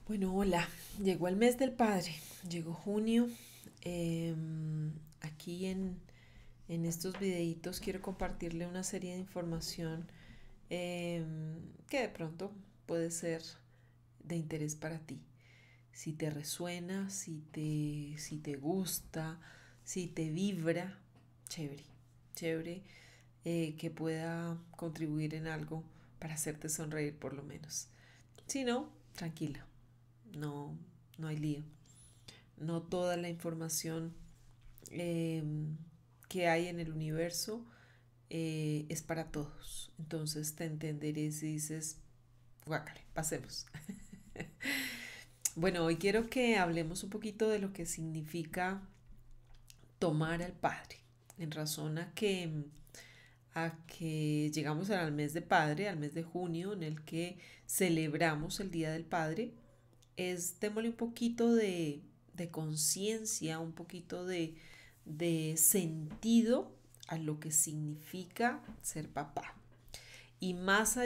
Bueno, hola, llegó el mes del padre, llegó junio. Aquí en estos videitos quiero compartirle una serie de información que de pronto puede ser de interés para ti. Si te resuena, si te gusta, si te vibra, chévere, chévere, que pueda contribuir en algo para hacerte sonreír por lo menos. Si no, tranquila, no, no hay lío. No toda la información eh, que hay en el universo es para todos. Entonces te entenderé si dices, guácale, pasemos. Bueno, hoy quiero que hablemos un poquito de lo que significa tomar al Padre, en razón a que llegamos al mes de Padre, al mes de junio, en el que celebramos el Día del Padre. Démosle un poquito de conciencia, un poquito de sentido a lo que significa ser papá. Y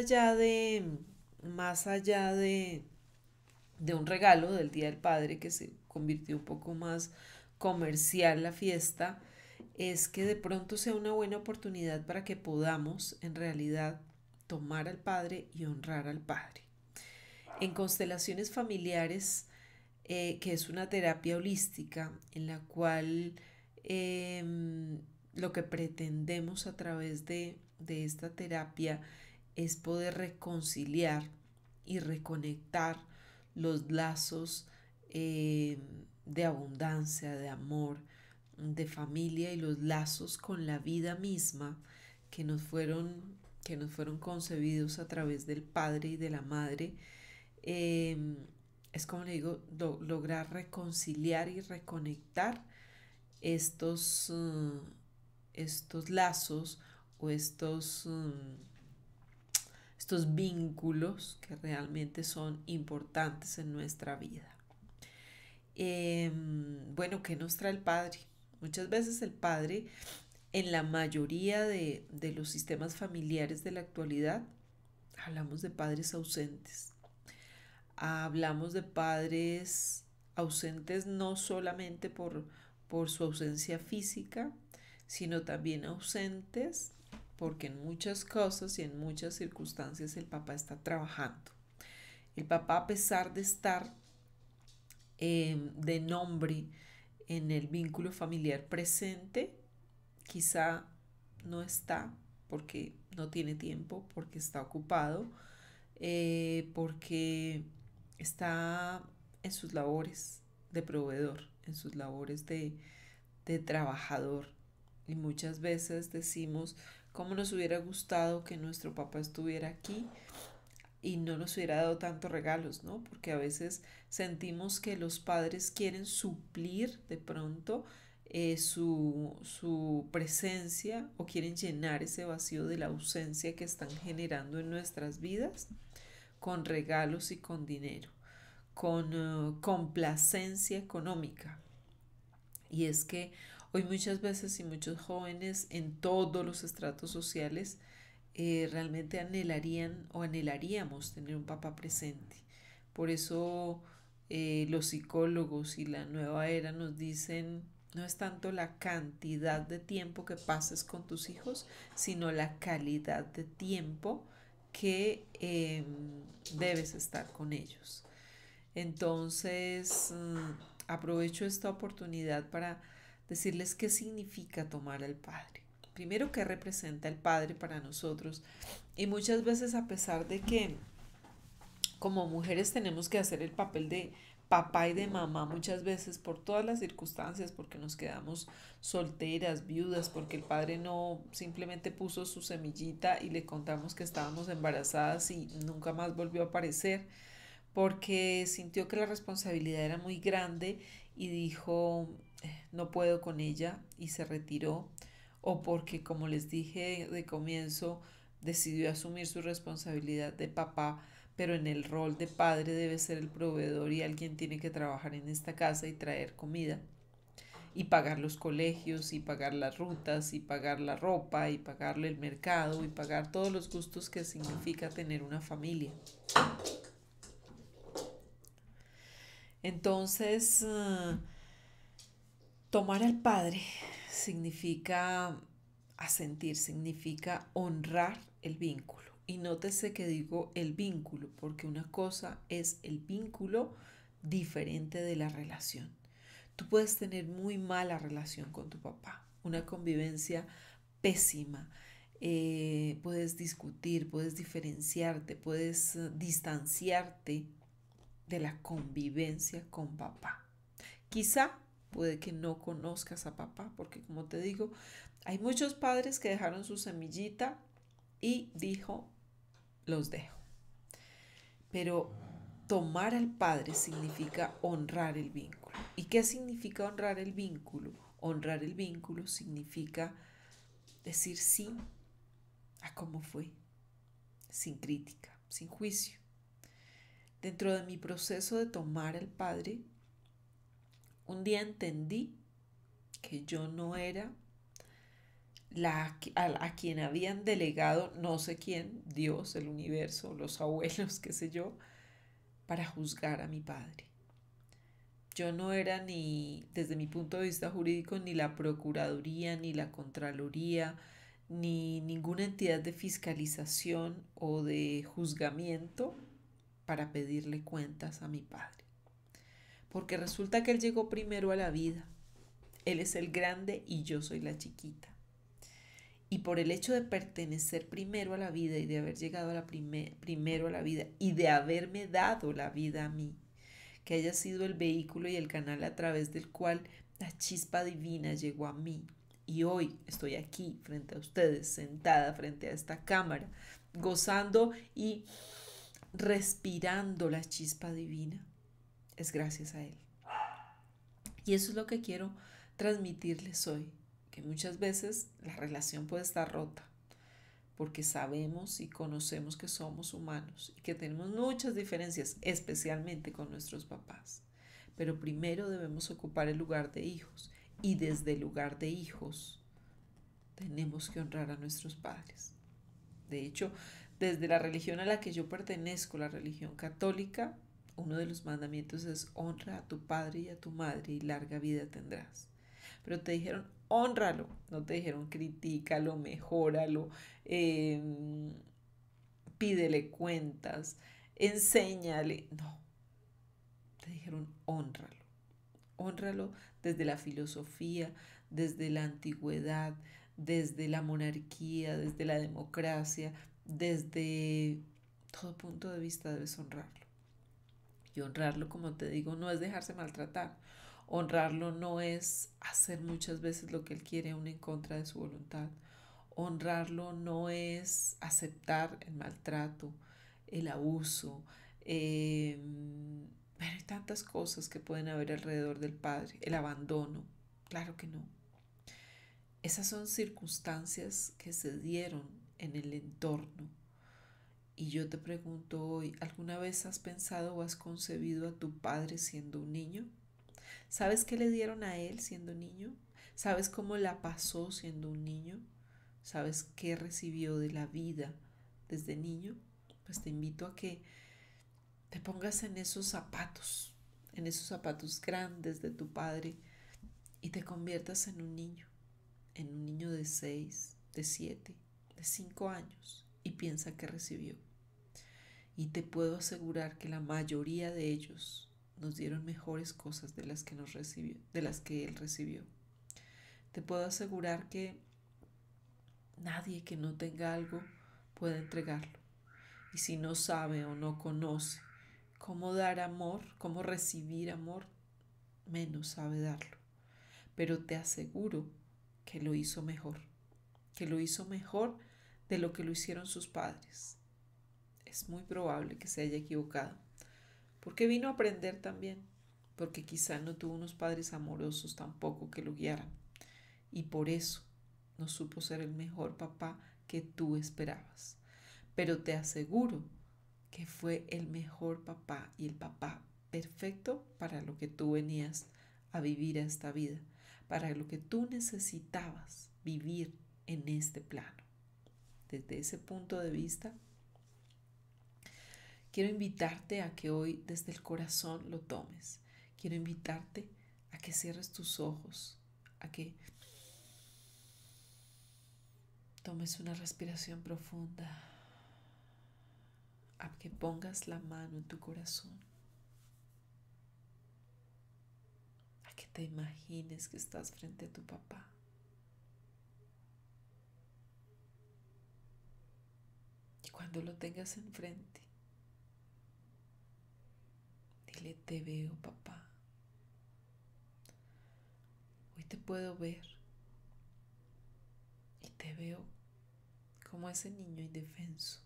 más allá de un regalo del Día del Padre que se convirtió un poco más comercial la fiesta, es que de pronto sea una buena oportunidad para que podamos en realidad tomar al Padre y honrar al Padre. En constelaciones familiares, que es una terapia holística en la cual eh, lo que pretendemos a través de esta terapia es poder reconciliar y reconectar los lazos eh, de abundancia, de amor, de familia y los lazos con la vida misma que nos fueron, que nos fueron concebidos a través del Padre y de la Madre. eh, es como le digo, lograr reconciliar y reconectar estos lazos o estos vínculos que realmente son importantes en nuestra vida. Bueno, ¿qué nos trae el Padre? Muchas veces el Padre, en la mayoría de los sistemas familiares de la actualidad, hablamos de padres ausentes. Hablamos de padres ausentes no solamente por su ausencia física, sino también ausentes porque en muchas cosas y en muchas circunstancias el papá está trabajando. El papá, a pesar de estar de nombre en el vínculo familiar presente, quizá no está porque no tiene tiempo, porque está ocupado, porque está en sus labores de proveedor, en sus labores de trabajador. Y muchas veces decimos, ¿cómo nos hubiera gustado que nuestro papá estuviera aquí y no nos hubiera dado tantos regalos, ¿no? Porque a veces sentimos que los padres quieren suplir de pronto su presencia o quieren llenar ese vacío de la ausencia que están generando en nuestras vidas con regalos y con dinero, con complacencia económica. Y es que hoy muchas veces y muchos jóvenes en todos los estratos sociales realmente anhelarían o anhelaríamos tener un papá presente. Por eso los psicólogos y la nueva era nos dicen, no es tanto la cantidad de tiempo que pases con tus hijos, sino la calidad de tiempo que debes estar con ellos. Entonces, aprovecho esta oportunidad para decirles qué significa tomar al Padre. Primero, qué representa el Padre para nosotros. Y muchas veces, a pesar de que como mujeres tenemos que hacer el papel de papá y de mamá muchas veces por todas las circunstancias, porque nos quedamos solteras, viudas, porque el padre no simplemente puso su semillita y le contamos que estábamos embarazadas y nunca más volvió a aparecer, porque sintió que la responsabilidad era muy grande y dijo, no puedo con ella y se retiró, o porque, como les dije de comienzo, decidió asumir su responsabilidad de papá, pero en el rol de padre debe ser el proveedor y alguien tiene que trabajar en esta casa y traer comida y pagar los colegios y pagar las rutas y pagar la ropa y pagarle el mercado y pagar todos los gustos que significa tener una familia. Entonces, tomar al Padre significa asentir, significa honrar el vínculo. Y nótese que digo el vínculo, porque una cosa es el vínculo diferente de la relación. Tú puedes tener muy mala relación con tu papá, una convivencia pésima. Puedes discutir, puedes diferenciarte, puedes distanciarte de la convivencia con papá. Quizá puede que no conozcas a papá, porque como te digo, hay muchos padres que dejaron su semillita y dijo, los dejo. Pero tomar al padre significa honrar el vínculo. ¿Y qué significa honrar el vínculo? Honrar el vínculo significa decir sí a cómo fue, sin crítica, sin juicio. Dentro de mi proceso de tomar al padre, un día entendí que yo no era a quien habían delegado no sé quién, Dios, el universo, los abuelos, qué sé yo, para juzgar a mi padre. Yo no era ni, desde mi punto de vista jurídico, ni la Procuraduría, ni la Contraloría, ni ninguna entidad de fiscalización o de juzgamiento para pedirle cuentas a mi padre. Porque resulta que él llegó primero a la vida. Él es el grande y yo soy la chiquita. Y por el hecho de pertenecer primero a la vida y de haber llegado a la primero a la vida y de haberme dado la vida a mí, que haya sido el vehículo y el canal a través del cual la chispa divina llegó a mí. Y hoy estoy aquí frente a ustedes, sentada frente a esta cámara, gozando y respirando la chispa divina. Es gracias a Él. Y eso es lo que quiero transmitirles hoy, que muchas veces la relación puede estar rota, porque sabemos y conocemos que somos humanos y que tenemos muchas diferencias, especialmente con nuestros papás. Pero primero debemos ocupar el lugar de hijos y desde el lugar de hijos tenemos que honrar a nuestros padres. De hecho, desde la religión a la que yo pertenezco, la religión católica, uno de los mandamientos es honra a tu padre y a tu madre y larga vida tendrás. Pero te dijeron hónralo, no te dijeron critícalo, mejóralo, eh, pídele cuentas, enséñale. No, te dijeron honralo. Honralo desde la filosofía, desde la antigüedad, desde la monarquía, desde la democracia, desde todo punto de vista debes honrarlo. Y honrarlo, como te digo, no es dejarse maltratar. Honrarlo no es hacer muchas veces lo que él quiere aún en contra de su voluntad. Honrarlo no es aceptar el maltrato, el abuso. Pero hay tantas cosas que pueden haber alrededor del padre. El abandono. Claro que no. Esas son circunstancias que se dieron en el entorno. Y yo te pregunto hoy, ¿alguna vez has pensado o has concebido a tu padre siendo un niño? ¿Sabes qué le dieron a él siendo niño? ¿Sabes cómo la pasó siendo un niño? ¿Sabes qué recibió de la vida desde niño? Pues te invito a que te pongas en esos zapatos grandes de tu padre y te conviertas en un niño de 6, de 7, de 5 años y piensa que recibió. Y te puedo asegurar que la mayoría de ellos nos dieron mejores cosas de las que nos recibió, de las que él recibió. Te puedo asegurar que nadie que no tenga algo puede entregarlo. Y si no sabe o no conoce cómo dar amor, cómo recibir amor, menos sabe darlo. Pero te aseguro que lo hizo mejor, de lo que lo hicieron sus padres. Es muy probable que se haya equivocado, porque vino a aprender también, porque quizá no tuvo unos padres amorosos tampoco que lo guiaran, y por eso no supo ser el mejor papá que tú esperabas. Pero te aseguro que fue el mejor papá y el papá perfecto para lo que tú venías a vivir a esta vida, para lo que tú necesitabas vivir en este plano. Desde ese punto de vista, quiero invitarte a que hoy desde el corazón lo tomes Quiero invitarte a que cierres tus ojos, a que tomes una respiración profunda, a que pongas la mano en tu corazón, a que te imagines que estás frente a tu papá. Y cuando lo tengas enfrente, dile: te veo, papá. Hoy te puedo ver y te veo como ese niño indefenso,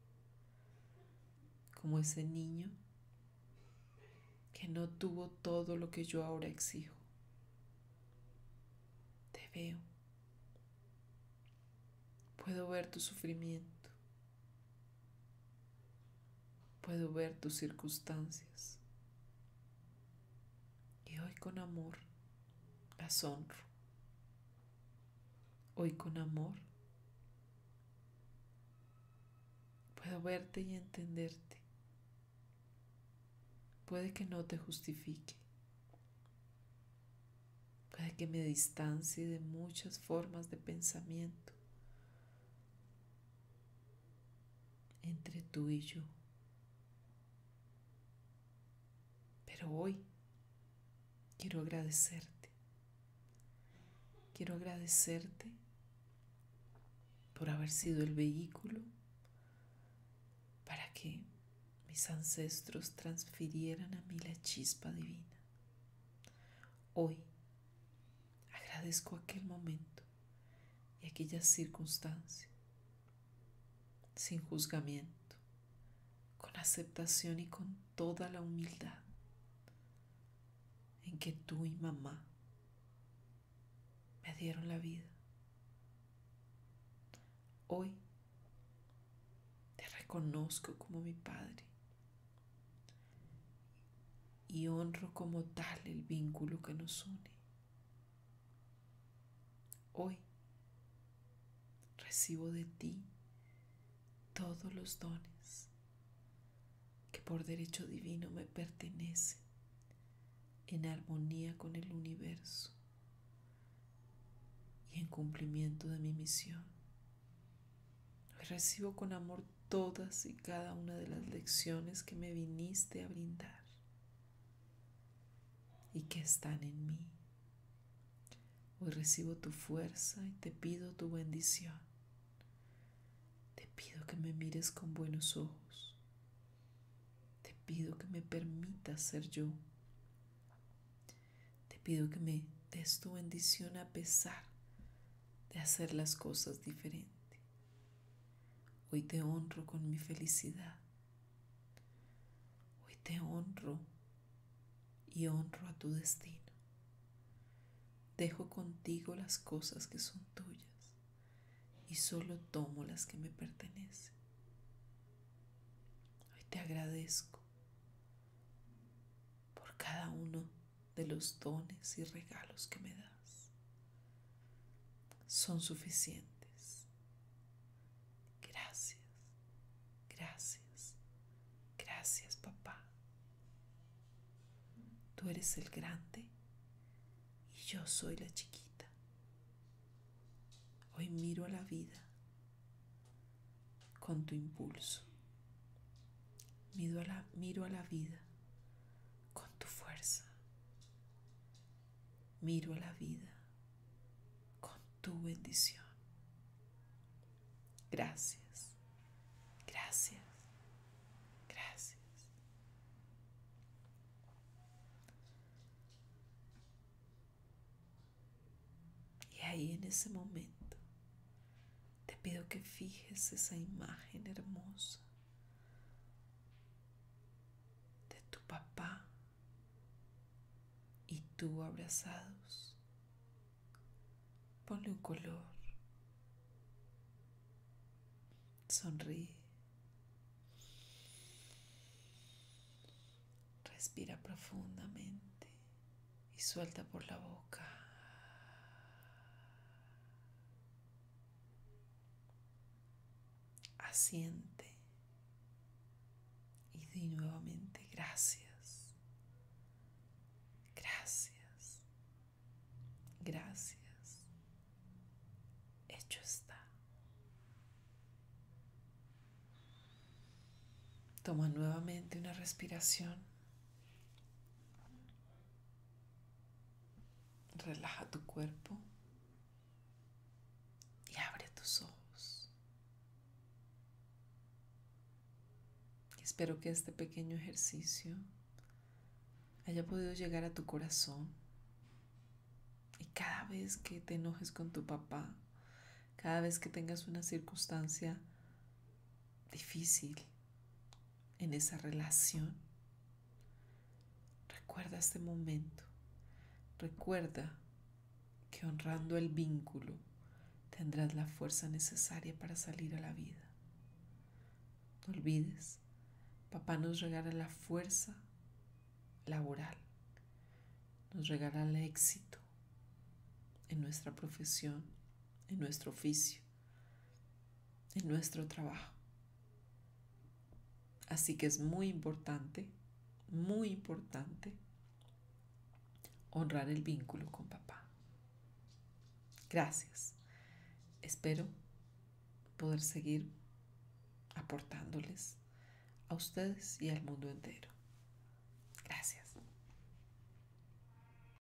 como ese niño que no tuvo todo lo que yo ahora exijo. Te veo. Puedo ver tu sufrimiento. Puedo ver tus circunstancias. Y hoy con amor las honro. Hoy con amor puedo verte y entenderte. Puede que no te justifique. Puede que me distancie de muchas formas de pensamiento entre tú y yo. Pero hoy quiero agradecerte. Quiero agradecerte por haber sido el vehículo para que mis ancestros transfirieran a mí la chispa divina. Hoy agradezco aquel momento y aquella circunstancia, sin juzgamiento, con aceptación y con toda la humildad en que tú y mamá me dieron la vida. Hoy te reconozco como mi padre y honro como tal el vínculo que nos une. Hoy recibo de ti todos los dones que por derecho divino me pertenecen, en armonía con el universo y en cumplimiento de mi misión. Hoy recibo con amor todas y cada una de las lecciones que me viniste a brindar y que están en mí. Hoy recibo tu fuerza y te pido tu bendición. Te pido que me mires con buenos ojos. Te pido que me permitas ser yo. Te pido que me des tu bendición a pesar de hacer las cosas diferente. Hoy te honro con mi felicidad. Hoy te honro y honro a tu destino. Dejo contigo las cosas que son tuyas y solo tomo las que me pertenecen. Hoy te agradezco por cada uno de los dones y regalos que me das. Son suficientes. Gracias, gracias, gracias, papá. Tú eres el grande y yo soy la chiquita. Hoy miro a la vida con tu impulso. Miro a la vida con tu fuerza. Miro a la vida con tu bendición. Gracias, gracias, gracias. Y ahí en ese momento te pido que fijes esa imagen hermosa de tu papá y tú abrazados. Ponle un color. Sonríe. Respira profundamente y suelta por la boca. Asiente y di nuevamente gracias. Gracias. Gracias. Hecho está. Toma nuevamente una respiración. Relaja tu cuerpo y abre tus ojos. Espero que este pequeño ejercicio haya podido llegar a tu corazón y cada vez que te enojes con tu papá, cada vez que tengas una circunstancia difícil en esa relación, recuerda este momento. Recuerda que honrando el vínculo tendrás la fuerza necesaria para salir a la vida. No olvides, papá nos regala la fuerza laboral, nos regala el éxito en nuestra profesión, en nuestro oficio, en nuestro trabajo. Así que es muy importante honrar el vínculo con papá. Gracias. Espero poder seguir aportándoles a ustedes y al mundo entero. Gracias.